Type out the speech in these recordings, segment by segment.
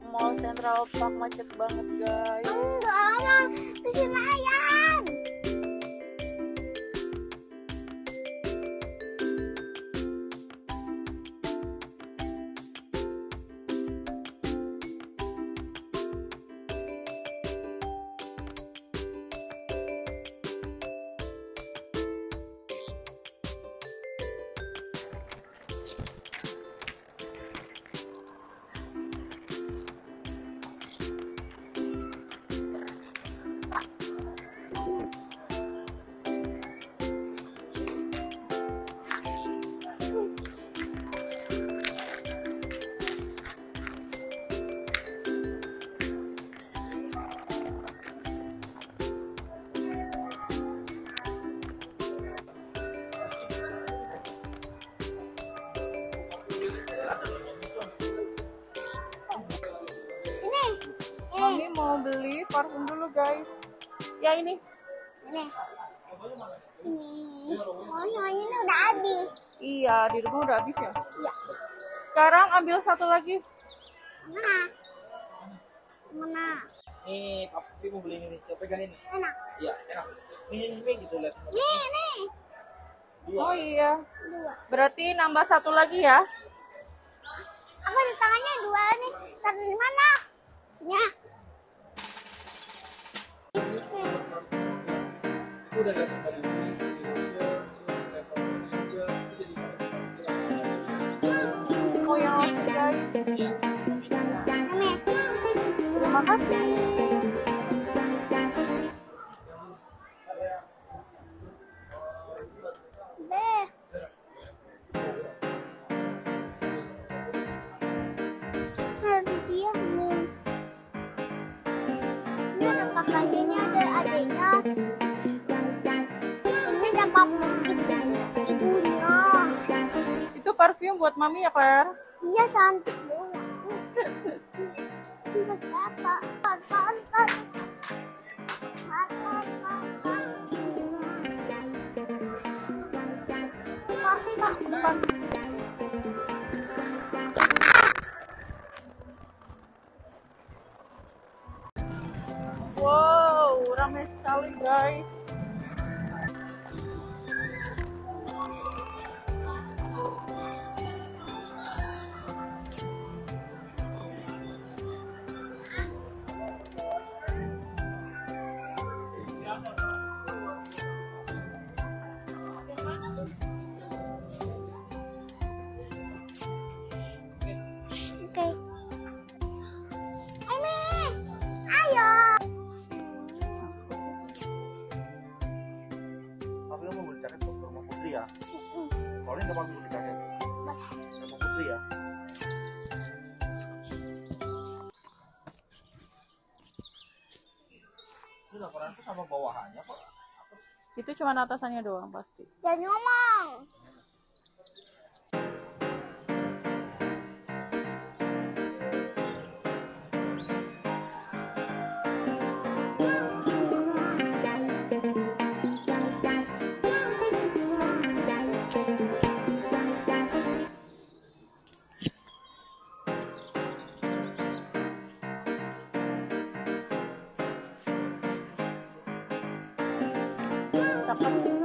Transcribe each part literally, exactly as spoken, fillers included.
Mall Central Park macet banget guys. Enggak lah, ke Senayan. Mami mau beli parfum dulu guys. Ya ini. Ini. Ini. Oh, yang ini udah habis. Iya, di rumah udah habis ya. Iya. Sekarang ambil satu lagi. Mana? Mana? Nih, papi mau beli ini. Coba pegang ini. Enak. Iya, enak. Nih, ini gitu lihat. Nih, nih. Dua. Oh iya. Dua. Berarti nambah satu lagi ya. Aku di tangannya dua nih. Satu di mana? Sini. Aku udah datang kali ini, Station, terus reformasi juga. Aku jadi satu. Oh yang langsung guys. Iya. Ini. Terima kasih. Deh. Ada dia nih. Ini ada kakaknya, ini ada adiknya. Ini ada papa ibunya. Ibunya. Itu parfum buat mami ya Claire. Iya cantik doang. Ini apa? Pan, pan, Depan. Wow, ramai sekali guys. Oke. Emi, ayo. Papi mau beli jaket untuk rumah Putri ya. Soalnya nggak papi beli jaket. Rumah Putri ya. Ini laporanku sama bawahannya kok. Itu cuma atasannya doang pasti. Jangan ngomong. Cakep.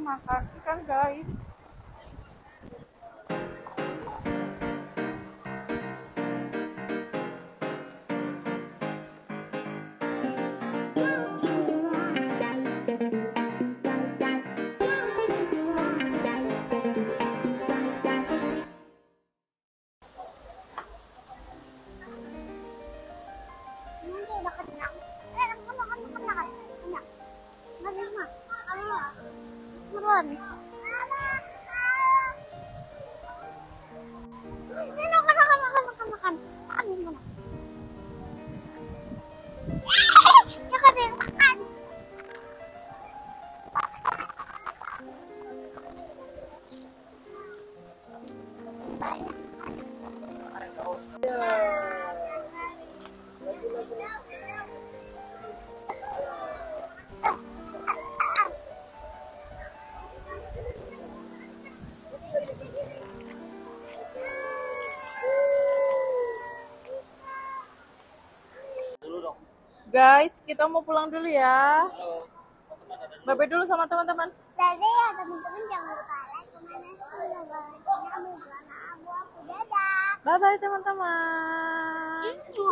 makan ikan guys. Nanti udah kenyang. Eh, makan, makan, makan, makan. Kenyang. Makan, makan. Ah. Beneran. Ini makan, makan, makan, makan, makan. Makan gimana? Ya kan yang makan. Dulu dong. Guys, kita mau pulang dulu ya. Bye-bye dulu sama teman-teman. Jadi ya teman-teman jangan lupa like, comment, share, dan abu aku dadah. Bye-bye teman-teman.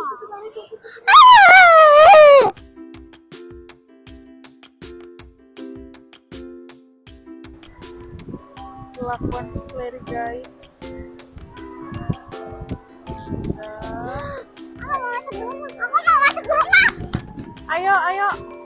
Kelakuan si Clary guys. Aku mau masuk rumah. Aku mau masuk rumah. Ayo, ayo.